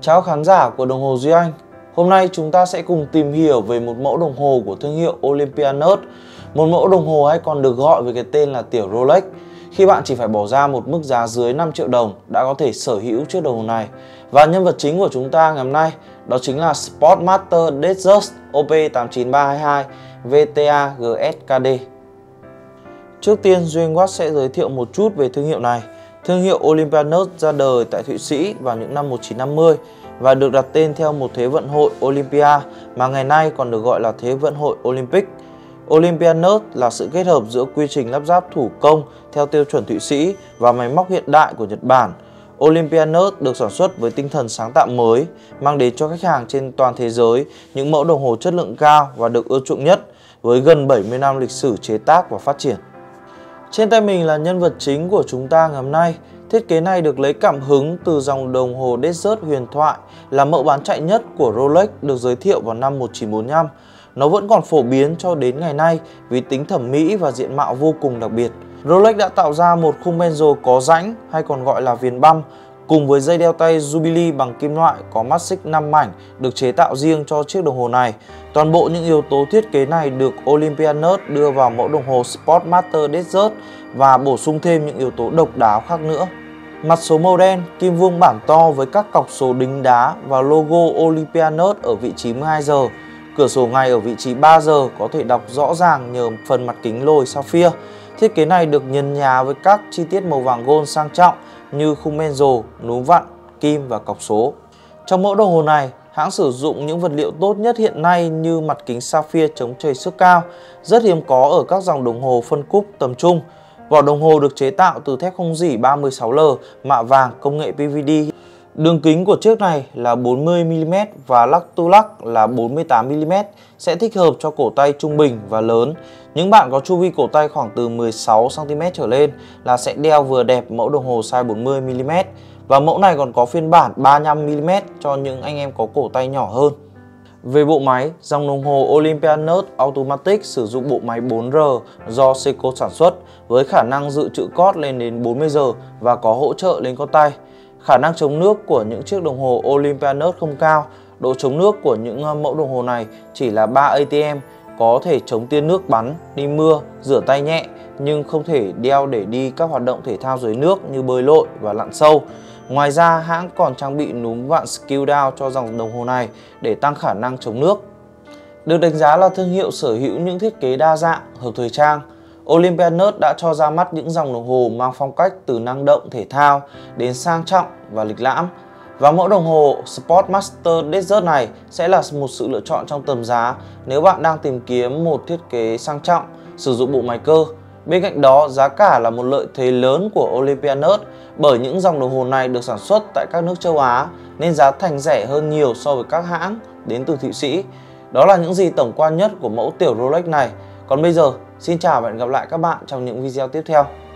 Chào khán giả của đồng hồ Duy Anh. Hôm nay chúng ta sẽ cùng tìm hiểu về một mẫu đồng hồ của thương hiệu Olympianos, một mẫu đồng hồ hay còn được gọi với cái tên là tiểu Rolex. Khi bạn chỉ phải bỏ ra một mức giá dưới 5 triệu đồng đã có thể sở hữu chiếc đồng hồ này. Và nhân vật chính của chúng ta ngày hôm nay đó chính là Sportmaster Datejust OP89322 VTA GSKD. Trước tiên Duy Anh sẽ giới thiệu một chút về thương hiệu này. Thương hiệu Olympianos ra đời tại Thụy Sĩ vào những năm 1950 và được đặt tên theo một thế vận hội Olympia mà ngày nay còn được gọi là Thế vận hội Olympic. Olympianos là sự kết hợp giữa quy trình lắp ráp thủ công theo tiêu chuẩn Thụy Sĩ và máy móc hiện đại của Nhật Bản. Olympianos được sản xuất với tinh thần sáng tạo mới, mang đến cho khách hàng trên toàn thế giới những mẫu đồng hồ chất lượng cao và được ưa chuộng nhất, với gần 70 năm lịch sử chế tác và phát triển. Trên tay mình là nhân vật chính của chúng ta ngày hôm nay. Thiết kế này được lấy cảm hứng từ dòng đồng hồ Datejust huyền thoại, là mẫu bán chạy nhất của Rolex được giới thiệu vào năm 1945. Nó vẫn còn phổ biến cho đến ngày nay vì tính thẩm mỹ và diện mạo vô cùng đặc biệt. Rolex đã tạo ra một khung bezel có rãnh hay còn gọi là viền băm, cùng với dây đeo tay Jubilee bằng kim loại có mắt xích 5 mảnh được chế tạo riêng cho chiếc đồng hồ này. Toàn bộ những yếu tố thiết kế này được Olympianos đưa vào mẫu đồng hồ Sportmaster Datejust và bổ sung thêm những yếu tố độc đáo khác nữa. Mặt số màu đen, kim vuông bản to với các cọc số đính đá và logo Olympianos ở vị trí 12 giờ. Cửa sổ ngày ở vị trí 3 giờ có thể đọc rõ ràng nhờ phần mặt kính lồi sapphire. Thiết kế này được nhấn nhá với các chi tiết màu vàng gold sang trọng như khung bezel, núm vặn, kim và cọc số. Trong mẫu đồng hồ này, hãng sử dụng những vật liệu tốt nhất hiện nay như mặt kính sapphire chống trầy xước cao, rất hiếm có ở các dòng đồng hồ phân khúc tầm trung. Vỏ đồng hồ được chế tạo từ thép không rỉ 36L mạ vàng công nghệ PVD. Đường kính của chiếc này là 40mm và lắc tu lắc là 48mm, sẽ thích hợp cho cổ tay trung bình và lớn. Những bạn có chu vi cổ tay khoảng từ 16cm trở lên là sẽ đeo vừa đẹp mẫu đồng hồ size 40mm. Và mẫu này còn có phiên bản 35mm cho những anh em có cổ tay nhỏ hơn. Về bộ máy, dòng đồng hồ Olympianos Automatic sử dụng bộ máy 4R do Seiko sản xuất với khả năng dự trữ cót lên đến 40 giờ và có hỗ trợ lên con tay. Khả năng chống nước của những chiếc đồng hồ Olympianos không cao. Độ chống nước của những mẫu đồng hồ này chỉ là 3 ATM, có thể chống tia nước bắn, đi mưa, rửa tay nhẹ nhưng không thể đeo để đi các hoạt động thể thao dưới nước như bơi lội và lặn sâu. Ngoài ra, hãng còn trang bị núm vặn skill down cho dòng đồng hồ này để tăng khả năng chống nước. Được đánh giá là thương hiệu sở hữu những thiết kế đa dạng, hợp thời trang, Olympianos đã cho ra mắt những dòng đồng hồ mang phong cách từ năng động thể thao đến sang trọng và lịch lãm. Và mẫu đồng hồ Sportmaster Datejust này sẽ là một sự lựa chọn trong tầm giá nếu bạn đang tìm kiếm một thiết kế sang trọng, sử dụng bộ máy cơ. Bên cạnh đó, giá cả là một lợi thế lớn của Olympianos bởi những dòng đồng hồ này được sản xuất tại các nước châu Á nên giá thành rẻ hơn nhiều so với các hãng đến từ Thụy Sĩ. Đó là những gì tổng quan nhất của mẫu tiểu Rolex này. Còn bây giờ, xin chào và hẹn gặp lại các bạn trong những video tiếp theo.